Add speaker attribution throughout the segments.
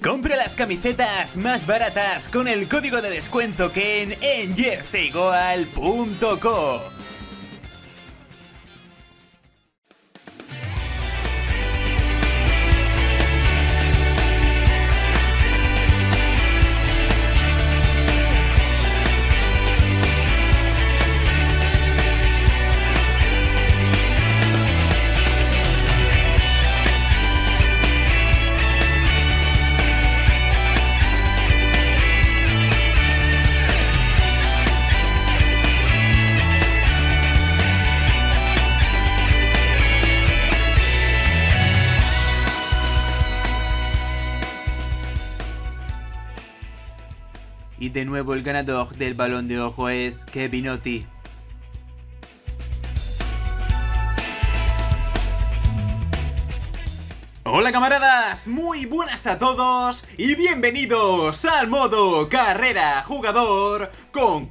Speaker 1: Compra las camisetas más baratas con el código de descuento Ken en jerseygoal.co. Y de nuevo el ganador del Balón de Oro es Kevinotti. Hola camaradas, muy buenas a todos y bienvenidos al modo carrera jugador con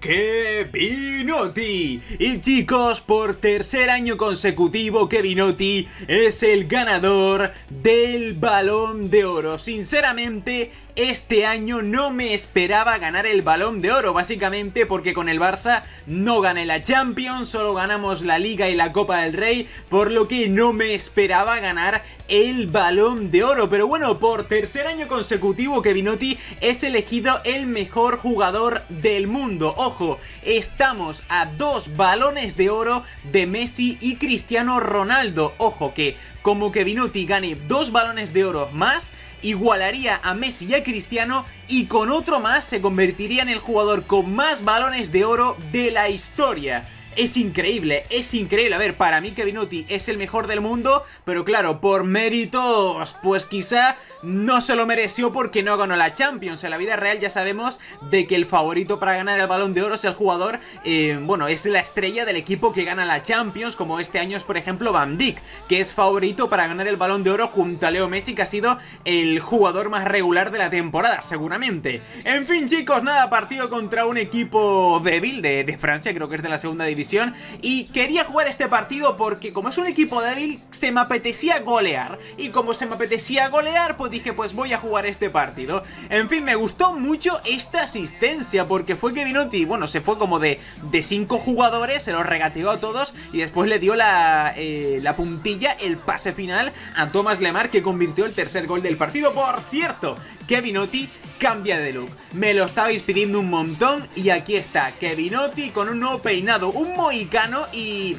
Speaker 1: Kevinotti. Y chicos, por tercer año consecutivo Kevinotti es el ganador del Balón de Oro. Sinceramente, este año no me esperaba ganar el Balón de Oro, básicamente porque con el Barça no gané la Champions, solo ganamos la Liga y la Copa del Rey, por lo que no me esperaba ganar el Balón de Oro. Pero bueno, por tercer año consecutivo Kevinotti es elegido el mejor jugador del mundo. Ojo, estamos a 2 Balones de Oro de Messi y Cristiano Ronaldo. Ojo que como Kevinotti gane 2 Balones de Oro más, igualaría a Messi y a Cristiano, y con otro más se convertiría en el jugador con más Balones de Oro de la historia. Es increíble, es increíble. A ver, para mí Kevinotti es el mejor del mundo, pero claro, por méritos, pues quizá no se lo mereció porque no ganó la Champions. En la vida real ya sabemos de que el favorito para ganar el Balón de Oro es el jugador, bueno, es la estrella del equipo que gana la Champions, como este año es por ejemplo Van Dijk, que es favorito para ganar el Balón de Oro junto a Leo Messi, que ha sido el jugador más regular de la temporada, seguramente. En fin chicos, nada, partido contra un equipo débil de Francia, creo que es de la segunda división. Y quería jugar este partido porque como es un equipo débil se me apetecía golear, y como se me apetecía golear pues dije pues voy a jugar este partido. En fin, me gustó mucho esta asistencia porque fue Kevinotti, bueno, se fue como de 5 jugadores, se los regateó a todos y después le dio la puntilla, el pase final a Thomas Lemar, que convirtió el tercer gol del partido. Por cierto, Kevinotti cambia de look, me lo estabais pidiendo un montón y aquí está Kevinotti con un nuevo peinado, un mohicano, y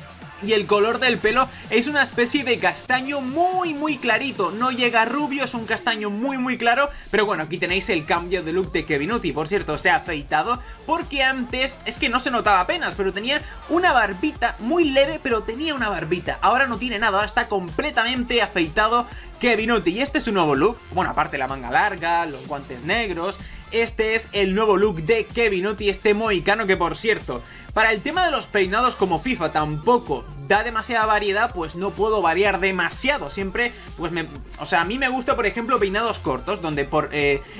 Speaker 1: el color del pelo es una especie de castaño muy clarito, no llega a rubio, es un castaño muy claro. Pero bueno, aquí tenéis el cambio de look de Kevinotti. Por cierto, se ha afeitado porque antes es que no se notaba apenas, pero tenía una barbita muy leve, pero tenía una barbita. Ahora no tiene nada, ahora está completamente afeitado Kevinotti. Y este es su nuevo look, bueno, aparte la manga larga, los guantes negros. Este es el nuevo look de Kevinotti, este mohicano, que por cierto, para el tema de los peinados, como FIFA tampoco da demasiada variedad, pues no puedo variar demasiado. Siempre, pues o sea, a mí me gusta, por ejemplo, peinados cortos, donde por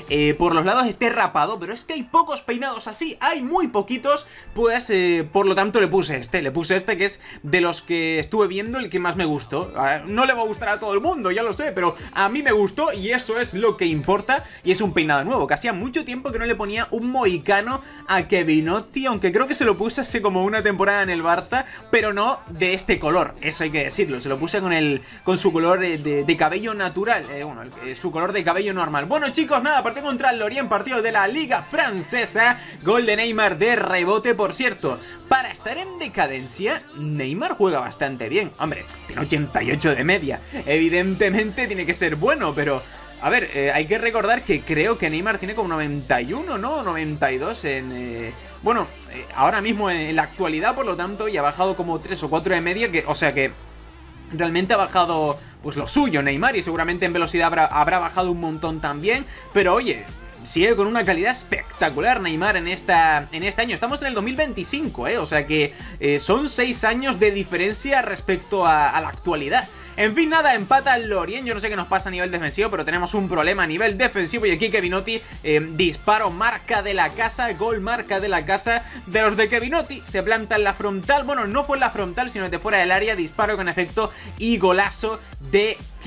Speaker 1: los lados esté rapado, pero es que hay pocos peinados así, hay muy poquitos, pues por lo tanto le puse este que es de los que estuve viendo el que más me gustó. No le va a gustar a todo el mundo, ya lo sé, pero a mí me gustó y eso es lo que importa, y es un peinado nuevo, que hacía mucho tiempo que no le ponía un mohicano a Kevinotti, aunque creo que se lo puse hace como una temporada en el Barça, pero no de este color, eso hay que decirlo. Se lo puse con su color de cabello natural, bueno, su color de cabello normal. Bueno chicos, nada, partido contra el Lorient, partido de la Liga Francesa, gol de Neymar de rebote. Por cierto, para estar en decadencia, Neymar juega bastante bien. Hombre, tiene 88 de media, evidentemente tiene que ser bueno, pero a ver, hay que recordar que creo que Neymar tiene como 91, ¿no? 92 en... bueno, ahora mismo en la actualidad, por lo tanto, y ha bajado como 3 o 4 de media, o sea que realmente ha bajado pues lo suyo Neymar, y seguramente en velocidad habrá bajado un montón también, pero oye, sigue con una calidad espectacular Neymar en este año. Estamos en el 2025, o sea que son 6 años de diferencia respecto a la actualidad. En fin, nada, empata el Lorient. Yo no sé qué nos pasa a nivel defensivo, pero tenemos un problema a nivel defensivo. Y aquí Kevinotti, disparo, marca de la casa, gol, marca de la casa de los de Kevinotti. Se planta en la frontal, bueno, no fue en la frontal, sino de fuera del área. Disparo con efecto y golazo de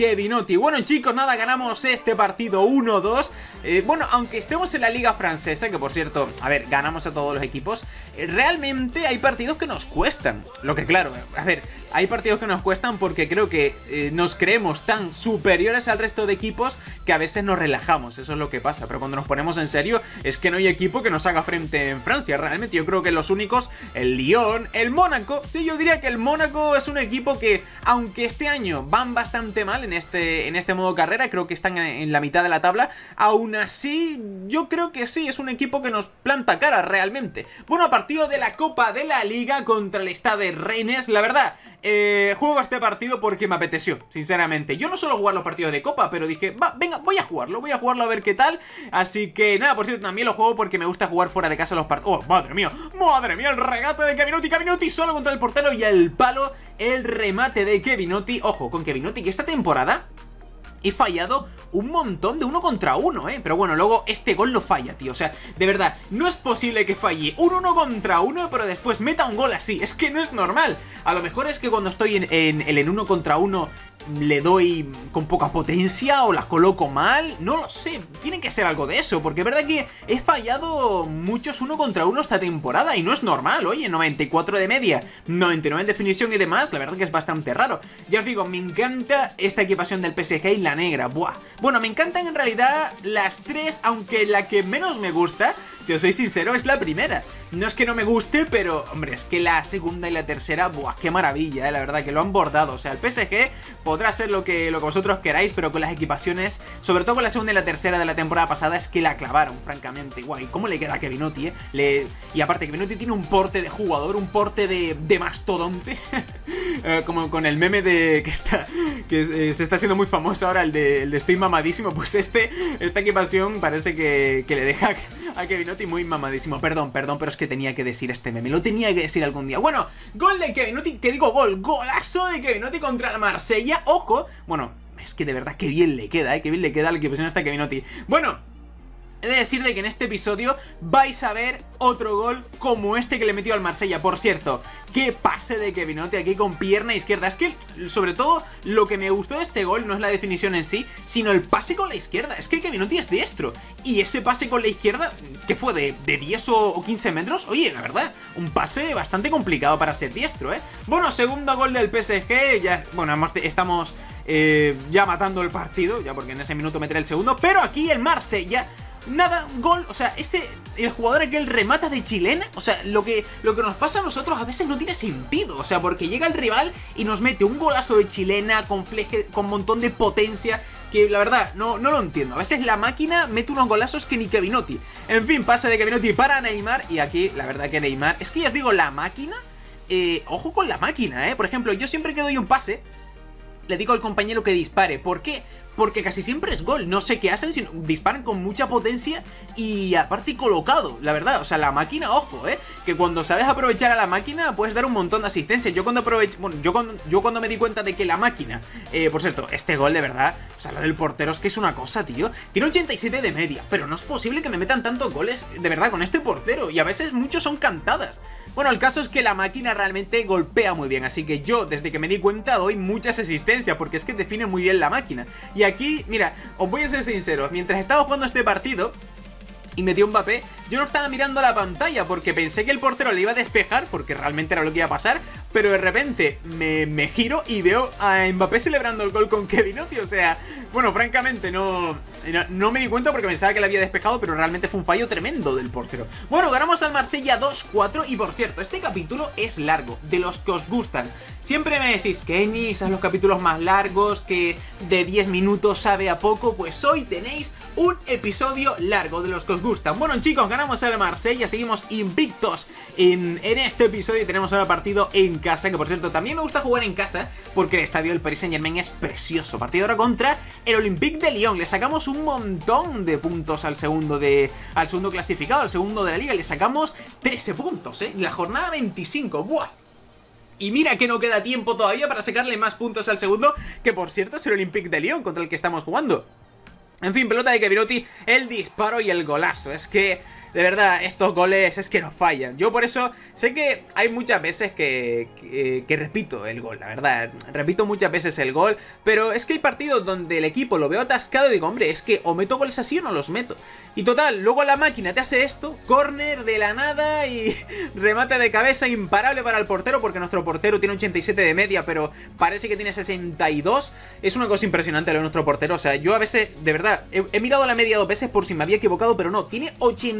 Speaker 1: Kevinotti. Bueno chicos, nada, ganamos este partido 1-2. Bueno, aunque estemos en la liga francesa, que por cierto, a ver, ganamos a todos los equipos, realmente hay partidos que nos cuestan. Lo que claro, a ver, hay partidos que nos cuestan porque creo que nos creemos tan superiores al resto de equipos que a veces nos relajamos, eso es lo que pasa. Pero cuando nos ponemos en serio, es que no hay equipo que nos haga frente en Francia. Realmente yo creo que los únicos, el Lyon, el Mónaco. Sí, yo diría que el Mónaco es un equipo que, aunque este año van bastante mal en este modo carrera, creo que están en la mitad de la tabla, aún así yo creo que sí, es un equipo que nos planta cara realmente. Bueno, partido de la Copa de la Liga contra el Stade Rennes, la verdad, juego este partido porque me apeteció, sinceramente. Yo no suelo jugar los partidos de Copa, pero dije, va, venga, voy a jugarlo a ver qué tal. Así que nada, por cierto, también lo juego porque me gusta jugar fuera de casa los partidos. ¡Oh, madre mía! ¡Madre mía! El regate de Kevinotti solo contra el portero y el palo, el remate de Kevinotti. Ojo, con Kevinotti que esta temporada he fallado un montón de 1 contra 1, pero bueno, luego este gol lo falla, tío. O sea, de verdad, no es posible que falle un 1 contra 1, pero después meta un gol así. Es que no es normal. A lo mejor es que cuando estoy en el 1 contra 1 le doy con poca potencia o la coloco mal, no lo sé, tiene que ser algo de eso, porque es verdad que he fallado muchos 1 contra 1 esta temporada y no es normal. Oye, 94 de media, 99 en definición y demás, la verdad que es bastante raro. Ya os digo, me encanta esta equipación del PSG y la negra, buah. Bueno, me encantan en realidad las tres, aunque la que menos me gusta, si os soy sincero, es la primera. No es que no me guste, pero, hombre, es que la segunda y la tercera, buah, qué maravilla, la verdad, que lo han bordado. O sea, el PSG podrá ser lo que vosotros queráis, pero con las equipaciones, sobre todo con la segunda y la tercera de la temporada pasada, es que la clavaron, francamente. Guay, ¿cómo le queda a Kevinotti, Y aparte, Kevinotti tiene un porte de jugador, un porte de mastodonte, como con el meme de que se está haciendo muy famoso ahora, el de estoy mamadísimo. Pues esta equipación parece que le deja a Kevinotti muy mamadísimo. Perdón, pero es que tenía que decir este meme, lo tenía que decir algún día. Bueno, gol de Kevinotti, que digo golazo de Kevinotti contra el Marsella. Ojo, bueno, es que de verdad que bien le queda, que bien le queda la equipación hasta Kevinotti. Bueno, he de decir de que en este episodio vais a ver otro gol como este que le metió al Marsella. Por cierto, qué pase de Kevinotti aquí con pierna izquierda. Es que, sobre todo, lo que me gustó de este gol no es la definición en sí, sino el pase con la izquierda. Es que Kevinotti es diestro, y ese pase con la izquierda, ¿qué fue? ¿De 10 o 15 metros? Oye, la verdad, un pase bastante complicado para ser diestro, Bueno, segundo gol del PSG, ya, bueno, estamos ya matando el partido, ya porque en ese minuto meteré el segundo, pero aquí el Marsella, nada, gol, o sea, el jugador aquel remata de chilena, o sea, lo que nos pasa a nosotros a veces no tiene sentido, o sea, porque llega el rival y nos mete un golazo de chilena con fleje, con montón de potencia, que la verdad, no lo entiendo. A veces la máquina mete unos golazos que ni Kevinotti. En fin, pase de Kevinotti para Neymar, y aquí, la verdad que Neymar, es que ya os digo, la máquina, ojo con la máquina, por ejemplo, yo siempre que doy un pase, le digo al compañero que dispare. ¿Por qué? Porque casi siempre es gol. No sé qué hacen, sino disparan con mucha potencia y aparte colocado, la verdad. O sea, la máquina, ojo, que cuando sabes aprovechar a la máquina puedes dar un montón de asistencia. Yo cuando cuando me di cuenta de que la máquina, por cierto, este gol de verdad, o sea, lo del portero es que es una cosa, tío. Tiene 87 de media, pero no es posible que me metan tantos goles, de verdad, con este portero. Y a veces muchos son cantadas. Bueno, el caso es que la máquina realmente golpea muy bien, así que yo, desde que me di cuenta, doy muchas asistencias, porque es que define muy bien la máquina. Y aquí, mira, os voy a ser sincero, mientras estaba jugando este partido y metió un Mbappé, yo no estaba mirando la pantalla porque pensé que el portero le iba a despejar, porque realmente era lo que iba a pasar, pero de repente me giro y veo a Mbappé celebrando el gol con Kevinotti. O sea, bueno, francamente no me di cuenta porque pensaba que le había despejado, pero realmente fue un fallo tremendo del portero. Bueno, ganamos al Marsella 2-4 y por cierto, este capítulo es largo, de los que os gustan. Siempre me decís, Kenny, ¿sabes los capítulos más largos, que de 10 minutos sabe a poco? Pues hoy tenéis un episodio largo de los que os gustan. Bueno, chicos, ganamos al Marsella, seguimos invictos en este episodio y tenemos ahora partido en casa, que por cierto, también me gusta jugar en casa porque el estadio del Paris Saint-Germain es precioso. Partido ahora contra el Olympique de Lyon. Le sacamos un montón de puntos al segundo clasificado, al segundo de la liga. Le sacamos 13 puntos, en la jornada 25. ¡Buah! Y mira que no queda tiempo todavía para sacarle más puntos al segundo, que por cierto es el Olympique de Lyon contra el que estamos jugando. En fin, pelota de Kevinotti, el disparo y el golazo. Es que de verdad, estos goles es que no fallan. Yo por eso sé que hay muchas veces que repito el gol, la verdad. Repito muchas veces el gol, pero es que hay partidos donde el equipo lo veo atascado y digo, hombre, es que o meto goles así o no los meto. Y total, luego la máquina te hace esto, córner de la nada y remate de cabeza imparable para el portero, porque nuestro portero tiene 87 de media, pero parece que tiene 62. Es una cosa impresionante lo de nuestro portero, o sea, yo a veces, de verdad, he mirado la media 2 veces por si me había equivocado, pero no, tiene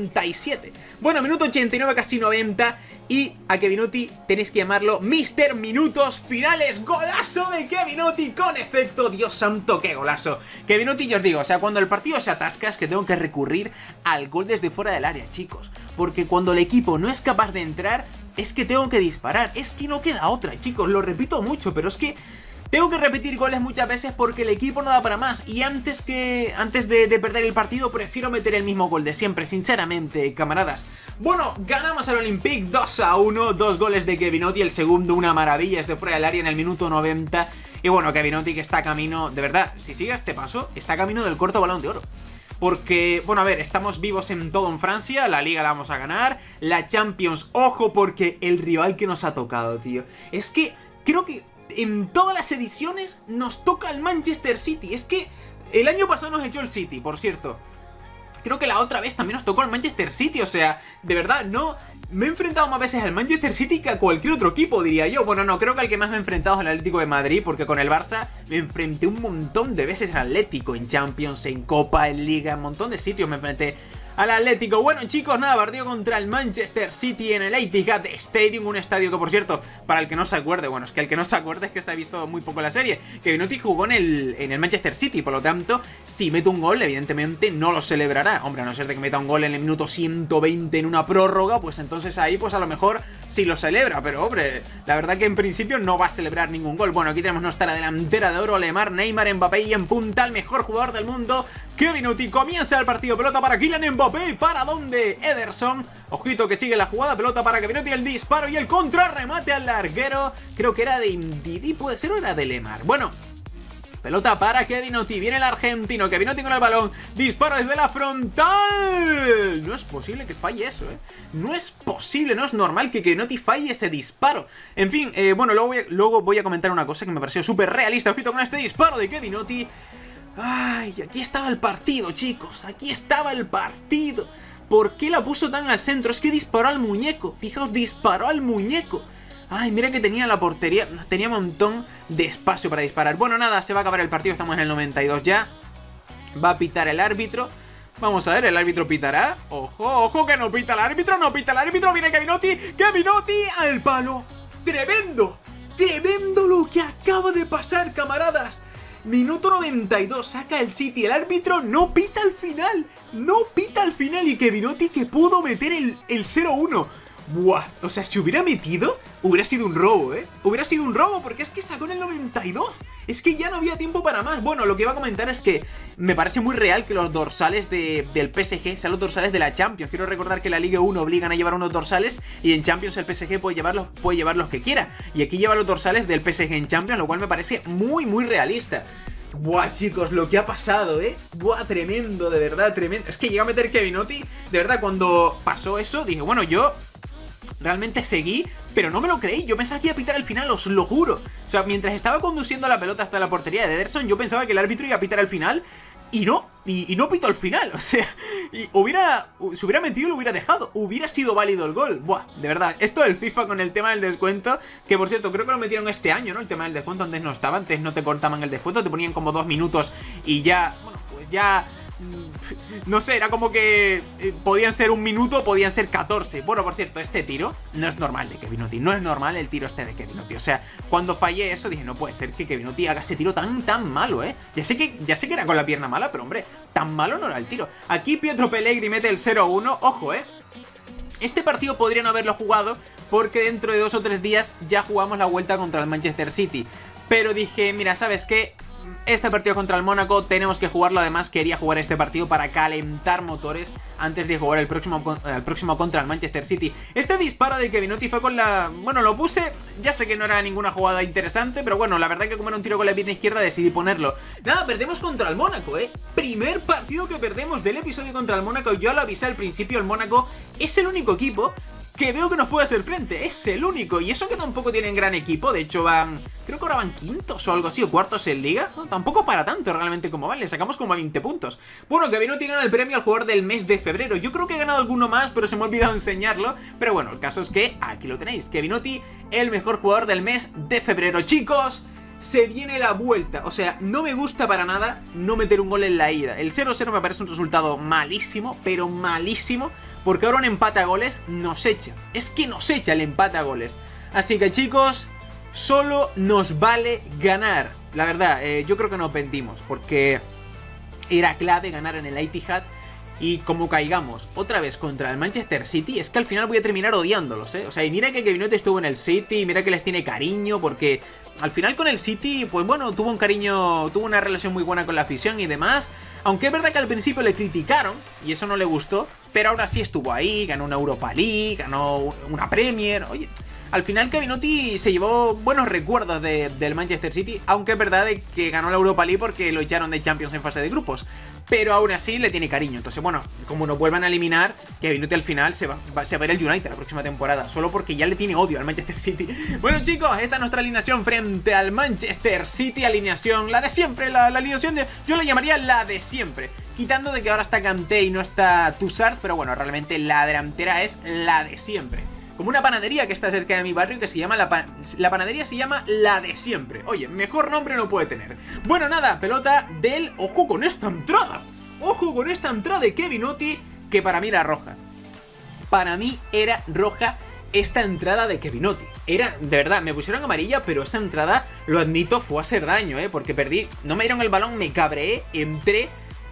Speaker 1: 87. Bueno, minuto 89, casi 90. Y a Kevinuti tenéis que llamarlo Mister Minutos Finales. ¡Golazo de Kevinuti con efecto! ¡Dios santo, qué golazo! Kevinuti, yo os digo, o sea, cuando el partido se atasca es que tengo que recurrir al gol desde fuera del área, chicos. Porque cuando el equipo no es capaz de entrar, es que tengo que disparar. Es que no queda otra, chicos, lo repito mucho, pero es que tengo que repetir goles muchas veces porque el equipo no da para más. Y antes de perder el partido, prefiero meter el mismo gol de siempre, sinceramente, camaradas. Bueno, ganamos al Olympique 2-1, 2 goles de Kevinuti, el segundo una maravilla, es de fuera del área en el minuto 90. Y bueno, Kevinuti que está camino, de verdad, si sigue este paso, está camino del cuarto Balón de Oro. Porque, bueno, a ver, estamos vivos en todo en Francia, la Liga la vamos a ganar, la Champions, ojo, porque el rival que nos ha tocado, tío. Es que, creo que en todas las ediciones nos toca el Manchester City. Es que el año pasado nos echó el City, por cierto. Creo que la otra vez también nos tocó el Manchester City, o sea, de verdad, no... Me he enfrentado más veces al Manchester City que a cualquier otro equipo, diría yo. Bueno, no, creo que al que más me he enfrentado es el Atlético de Madrid, porque con el Barça me enfrenté un montón de veces al Atlético, en Champions, en Copa, en Liga, en un montón de sitios me enfrenté al Atlético. Bueno, chicos, nada, partido contra el Manchester City en el Etihad Stadium, un estadio que, por cierto, para el que no se acuerde, bueno, es que el que no se acuerde es que se ha visto muy poco la serie, Kevinuti jugó en el Manchester City, por lo tanto, si mete un gol, evidentemente no lo celebrará. Hombre, a no ser de que meta un gol en el minuto 120 en una prórroga, pues entonces ahí, pues a lo mejor sí lo celebra, pero hombre, la verdad que en principio no va a celebrar ningún gol. Bueno, aquí tenemos nuestra delantera de oro, Lemar, Neymar, Mbappé y en punta el mejor jugador del mundo, Kevinuti. Comienza el partido, pelota para Kylian Mbappé, ¿para dónde? Ederson, ojito que sigue la jugada, pelota para Kevinuti, el disparo y el contrarremate al larguero, creo que era de Ndidi, puede ser, o era de Lemar. Bueno, pelota para Kevinuti, viene el argentino, Kevinuti con el balón, disparo desde la frontal. No es posible que falle eso, no es posible, no es normal que Kevinuti falle ese disparo. En fin, bueno, luego voy a comentar una cosa que me pareció súper realista, ojito con este disparo de Kevinuti. Ay, aquí estaba el partido, chicos, aquí estaba el partido. ¿Por qué la puso tan al centro? Es que disparó al muñeco, fijaos, disparó al muñeco. Ay, mira que tenía la portería, tenía un montón de espacio para disparar. Bueno, nada, se va a acabar el partido, estamos en el 92 ya. Va a pitar el árbitro. Vamos a ver, el árbitro pitará. Ojo, ojo, que no pita el árbitro, no pita el árbitro. Viene Kevinuti, Kevinuti al palo. Tremendo, tremendo lo que acaba de pasar, camaradas. Minuto 92, saca el City, el árbitro no pita al final. No pita al final y Kevinuti que pudo meter el 0-1. Buah, o sea, si hubiera metido, hubiera sido un robo, hubiera sido un robo porque es que sacó en el 92. Es que ya no había tiempo para más. Bueno, lo que iba a comentar es que me parece muy real que los dorsales del PSG sean los dorsales de la Champions. Quiero recordar que en la Liga 1 obligan a llevar unos dorsales y en Champions el PSG puede llevar los que quiera. Y aquí lleva los dorsales del PSG en Champions, lo cual me parece muy, muy realista. Buah, chicos, lo que ha pasado, buah, tremendo, de verdad, tremendo. Es que llega a meter Kevinuti, de verdad, cuando pasó eso, dije, bueno, yo realmente seguí, pero no me lo creí. Yo pensaba que iba a pitar al final, os lo juro. O sea, mientras estaba conduciendo la pelota hasta la portería de Ederson, yo pensaba que el árbitro iba a pitar al final. Y no, y no pitó al final. O sea, y si hubiera metido lo hubiera dejado. Hubiera sido válido el gol. Buah, de verdad, esto del FIFA con el tema del descuento, que por cierto, creo que lo metieron este año, ¿no? El tema del descuento, antes no estaba, antes no te cortaban el descuento, te ponían como 2 minutos y ya, bueno, pues ya... No sé, era como que podían ser 1 minuto, podían ser 14. Bueno, por cierto, este tiro no es normal de Kevinuti. No es normal el tiro este de Kevinuti. O sea, cuando fallé eso dije, no puede ser que Kevinuti haga ese tiro tan malo, Ya sé que era con la pierna mala, pero hombre, tan malo no era el tiro. Aquí Pietro Pellegrini mete el 0-1. Ojo, este partido podría no haberlo jugado porque dentro de 2 o 3 días ya jugamos la vuelta contra el Manchester City. Pero dije, mira, ¿sabes qué? Este partido contra el Mónaco tenemos que jugarlo. Además quería jugar este partido para calentar motores antes de jugar el próximo contra el Manchester City. Este disparo de Kevinotti fue con la... Bueno, lo puse, ya sé que no era ninguna jugada interesante, pero bueno, la verdad que como era un tiro con la pierna izquierda decidí ponerlo. Nada, perdemos contra el Mónaco, primer partido que perdemos del episodio contra el Mónaco. Yo lo avisé al principio, el Mónaco es el único equipo que veo que nos puede hacer frente, es el único. Y eso que tampoco tienen gran equipo, de hecho van... Creo que ahora van quintos o algo así, o cuartos en liga. No, tampoco para tanto realmente como van, le sacamos como a 20 puntos. Bueno, Kevinotti gana el premio al jugador del mes de febrero. Yo creo que he ganado alguno más, pero se me ha olvidado enseñarlo. Pero bueno, el caso es que aquí lo tenéis, Kevinotti, el mejor jugador del mes de febrero. Chicos, se viene la vuelta. O sea, no me gusta para nada no meter un gol en la ida. El 0-0 me parece un resultado malísimo, pero malísimo, porque ahora un empate a goles nos echa. Es que nos echa el empate a goles. Así que chicos, solo nos vale ganar. La verdad, yo creo que nos vendimos, porque era clave ganar en el Etihad. Y como caigamos otra vez contra el Manchester City, es que al final voy a terminar odiándolos, O sea, y mira que Kevinotti estuvo en el City, mira que les tiene cariño, porque al final con el City, pues bueno, tuvo un cariño, tuvo una relación muy buena con la afición y demás. Aunque es verdad que al principio le criticaron, y eso no le gustó, pero ahora sí estuvo ahí, ganó una Europa League, ganó una Premier, oye... Al final Kevinotti se llevó buenos recuerdos del Manchester City, aunque es verdad que ganó la Europa League porque lo echaron de Champions en fase de grupos. Pero aún así le tiene cariño. Entonces, bueno, como nos vuelvan a eliminar, Kevinotti al final se va a ir el United la próxima temporada, solo porque ya le tiene odio al Manchester City. Bueno chicos, esta es nuestra alineación frente al Manchester City. Alineación, la de siempre, la alineación de... Yo la llamaría la de siempre, quitando de que ahora está Kanté y no está Toussaint, pero bueno, realmente la delantera es la de siempre. Como una panadería que está cerca de mi barrio que se llama la panadería se llama La de Siempre. Oye, mejor nombre no puede tener. Bueno, nada, pelota del... ¡Ojo con esta entrada! ¡Ojo con esta entrada de Kevinotti! Que para mí era roja. Para mí era roja esta entrada de Kevinotti. Era, de verdad, me pusieron amarilla, pero esa entrada, lo admito, fue a hacer daño, porque perdí. No me dieron el balón, me cabreé, entré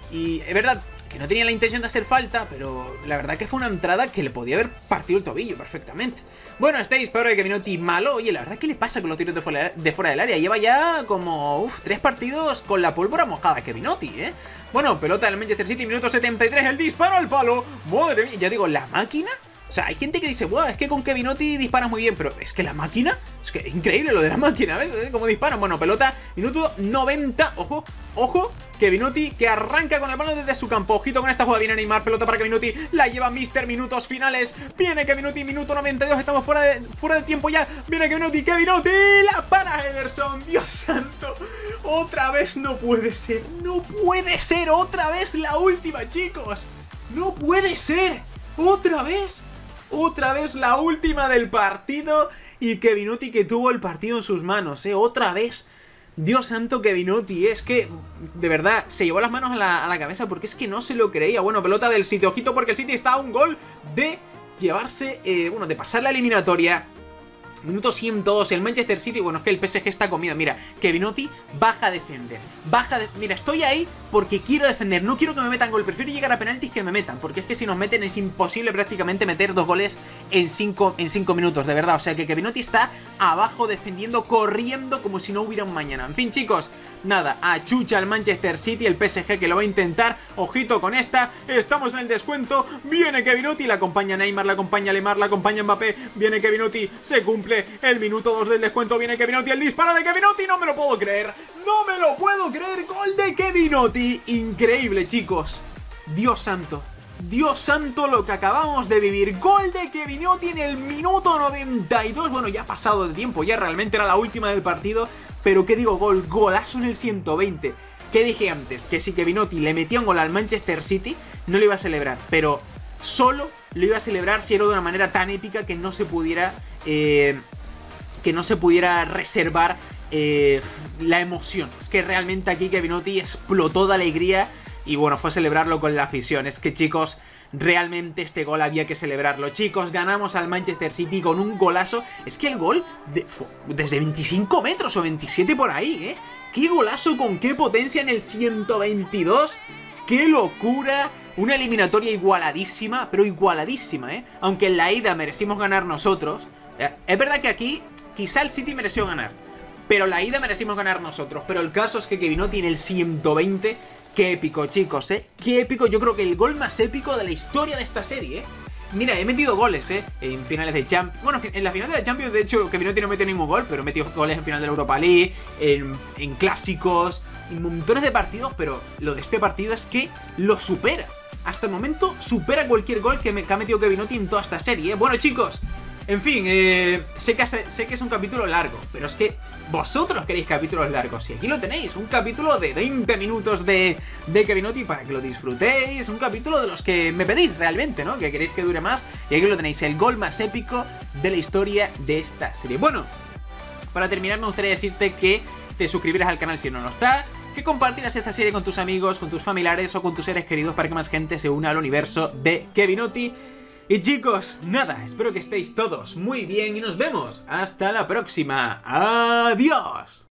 Speaker 1: y es verdad que no tenía la intención de hacer falta, pero la verdad que fue una entrada que le podía haber partido el tobillo perfectamente. Bueno, este disparo de Kevinotti malo. Oye, la verdad, ¿qué le pasa con los tiros de fuera del área? Lleva ya como 3 partidos con la pólvora mojada Kevinotti, Bueno, pelota del Manchester City, minuto 73, el disparo al palo. Madre mía, ya digo, ¿la máquina? O sea, hay gente que dice, wow, es que con Kevinotti disparas muy bien, pero es que la máquina, es que es increíble lo de la máquina, ¿ves? Como disparan. Bueno, pelota, minuto 90, ojo, ojo, Kevinotti que arranca con el balón desde su campo. Ojito con esta jugada, viene Neymar, pelota para Kevinotti, la lleva Mister, minutos finales, viene Kevinotti, minuto 92, estamos fuera de tiempo ya, viene Kevinotti, la para Ederson, Dios santo, otra vez no puede ser, otra vez la última, chicos, no puede ser, otra vez la última del partido y Kevinotti que tuvo el partido en sus manos, otra vez. Dios santo, Kevinotti, es que, de verdad, se llevó las manos a la cabeza porque es que no se lo creía. Bueno, pelota del City, ojito porque el City está a un gol de llevarse, bueno, de pasar la eliminatoria. Minuto 102, el Manchester City, bueno, es que el PSG está comido. Mira, Kevinotti baja a defender. Mira, estoy ahí porque quiero defender, no quiero que me metan gol. Prefiero llegar a penaltis que me metan, porque es que si nos meten es imposible prácticamente meter 2 goles en 5 minutos, de verdad. O sea que Kevinotti está abajo defendiendo, corriendo como si no hubiera un mañana. En fin, chicos, nada, achucha al Manchester City, el PSG que lo va a intentar. Ojito con esta, estamos en el descuento. Viene Kevinotti, la acompaña Neymar, la acompaña Lemar, la acompaña Mbappé. Viene Kevinotti, se cumple el minuto 2 del descuento, viene Kevinotti, el disparo de Kevinotti, no me lo puedo creer, gol de Kevinotti, increíble chicos, Dios santo lo que acabamos de vivir, gol de Kevinotti en el minuto 92, bueno ya ha pasado de tiempo, ya realmente era la última del partido, pero qué digo, golazo en el 120, ¿qué dije antes? Que si Kevinotti le metía un gol al Manchester City, no lo iba a celebrar, pero solo lo iba a celebrar si era de una manera tan épica que no se pudiera reservar la emoción. Es que realmente aquí Kevinotti explotó de alegría y bueno, fue a celebrarlo con la afición. Es que chicos, realmente este gol había que celebrarlo. Chicos, ganamos al Manchester City con un golazo. Es que el gol desde 25 metros o 27 por ahí, qué golazo, con qué potencia en el 122. ¡Qué locura! Una eliminatoria igualadísima, pero igualadísima, Aunque en la ida merecimos ganar nosotros. Es verdad que aquí quizá el City mereció ganar, pero la ida merecimos ganar nosotros. Pero el caso es que Kevinotti en el 120, qué épico, chicos, qué épico. Yo creo que el gol más épico de la historia de esta serie, Mira, he metido goles, en finales de Champions. Bueno, en la final de la Champions, de hecho, Kevinotti no metió ningún gol, pero he metido goles en final de la Europa League, en clásicos, en montones de partidos, pero lo de este partido es que lo supera. Hasta el momento supera cualquier gol que ha metido Kevinotti en toda esta serie, Bueno, chicos, en fin, sé que es un capítulo largo, pero es que vosotros queréis capítulos largos y aquí lo tenéis, un capítulo de 20 minutos de Kevinotti para que lo disfrutéis, un capítulo de los que me pedís realmente, ¿no? Que queréis que dure más y aquí lo tenéis, el gol más épico de la historia de esta serie. Bueno, para terminar me gustaría decirte que te suscribirás al canal si no lo estás, que compartirás esta serie con tus amigos, con tus familiares o con tus seres queridos para que más gente se una al universo de Kevinotti. Y chicos, nada, espero que estéis todos muy bien y nos vemos hasta la próxima. ¡Adiós!